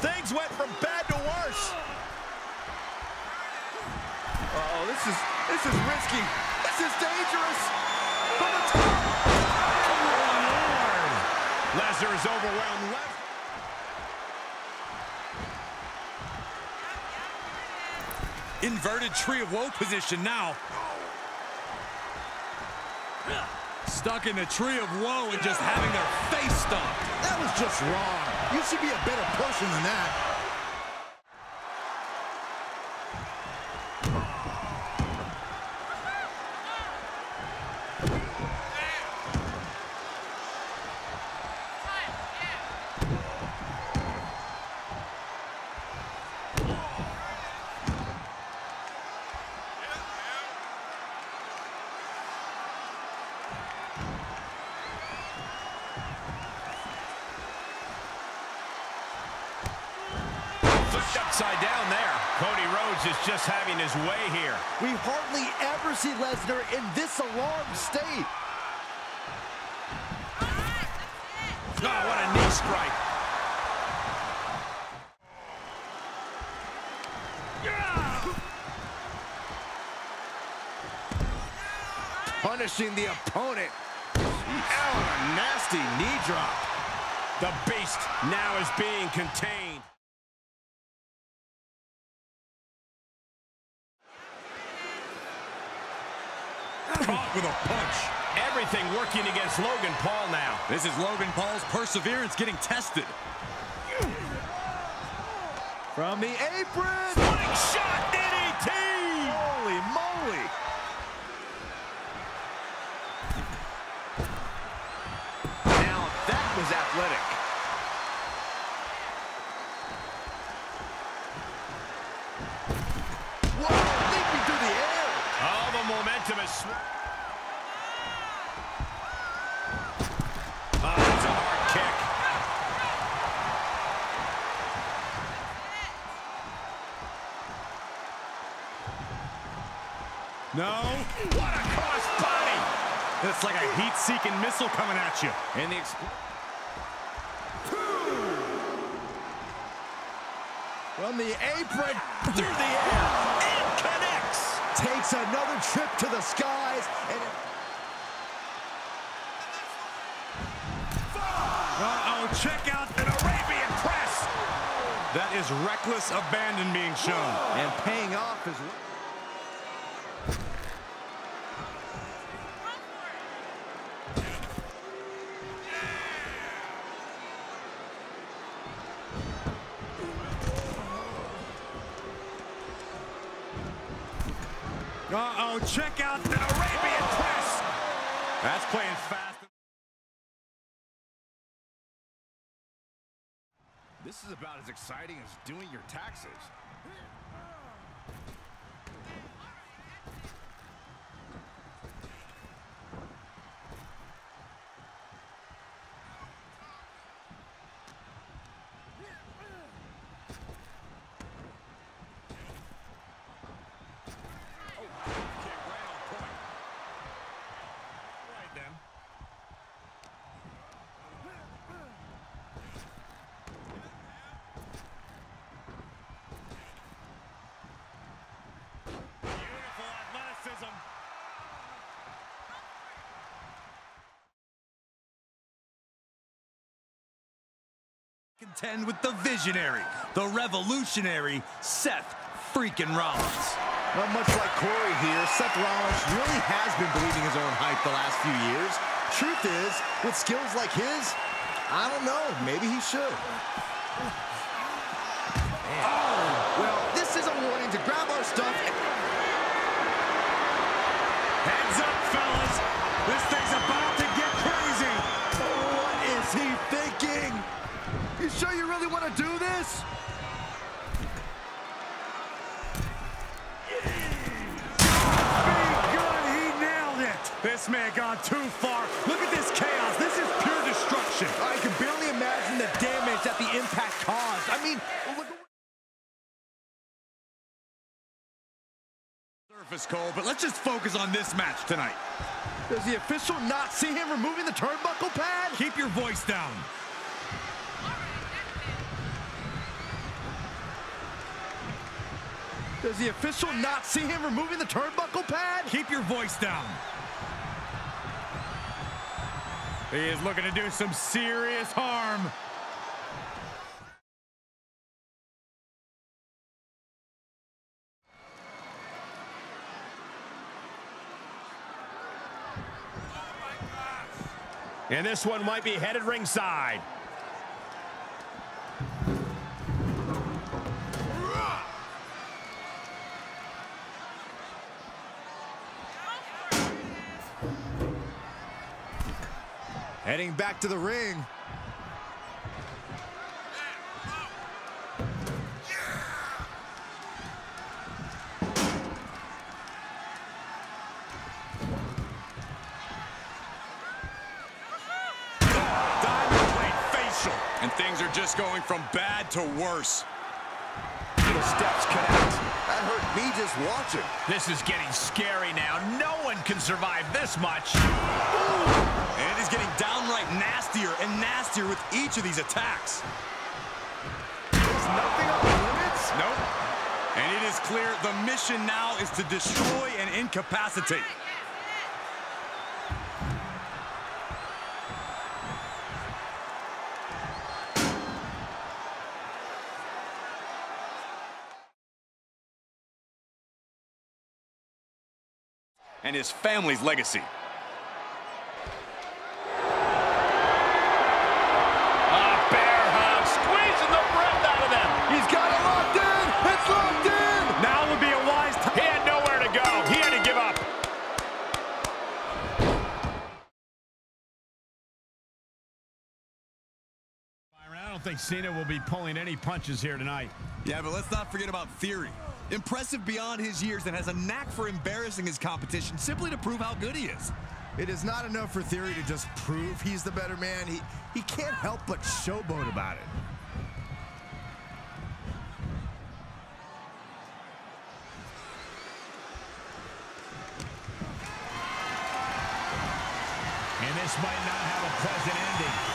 Things went from bad to worse. Uh-oh, this is risky. This is dangerous. From the top. Oh, Lord. Lesnar is overwhelmed. Inverted Tree of Woe position now. Stuck in the Tree of Woe and just having their face stomped. That was just wrong. You should be a better person than that. Upside down there. Cody Rhodes is just having his way here. We hardly ever see Lesnar in this alarmed state. Oh, what a knee strike. Punishing the opponent. Oh, a nasty knee drop. The Beast now is being contained. Caught with a punch. Everything working against Logan Paul now. This is Logan Paul's perseverance getting tested. From the apron. Slingshot DDT! Holy moly. Now that was athletic. Whoa, leaping through the air. Oh, the momentum is... Oh, that's a hard kick. No. What a cross body! It's like a heat-seeking missile coming at you. And the from the apron Through the air and connects. takes another trip to the skies and Uh-oh, check out An Arabian press. that is reckless abandon being shown. and paying off as well. Uh-oh, check out An Arabian press. That's playing fast. This is about as exciting as doing your taxes. Contend with the visionary, the revolutionary Seth freaking Rollins. Not much like Corey here, Seth Rollins really has been believing his own hype the last few years. Truth is, with skills like his, I don't know, maybe he should. Oh, well, this is a warning to grab our stuff. Heads up, fellas. This thing's about to get crazy. What is he thinking? You sure you really want to do this? He nailed it. This man gone too far. Look at this chaos. This is pure destruction. I can barely imagine the damage that the impact caused. I mean, look at Surface, Cole, but let's just focus on this match tonight. does the official not see him removing the turnbuckle pad? Keep your voice down. Does the official not see him removing the turnbuckle pad? Keep your voice down. He is looking to do some serious harm. And this one might be headed ringside. Heading back to the ring. And things are just going from bad to worse. The steps connect. That hurt me just watching. This is getting scary now. No one can survive this much. And it is getting downright nastier and nastier with each of these attacks. There's nothing off limits? Nope. And it is clear the mission now is to destroy and incapacitate. And his family's legacy. Bear hug, squeezing the breath out of them. He's got it locked in. It's locked in. Now would be a wise time. He had nowhere to go. He had to give up. I don't think Cena will be pulling any punches here tonight. Yeah, but let's not forget about Theory. Impressive beyond his years and has a knack for embarrassing his competition simply to prove how good he is. It is not enough for Theory to just prove he's the better man. He can't help but showboat about it. And this might not have a pleasant ending.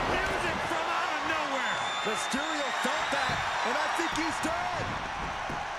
Mysterio felt that, and I think he's done.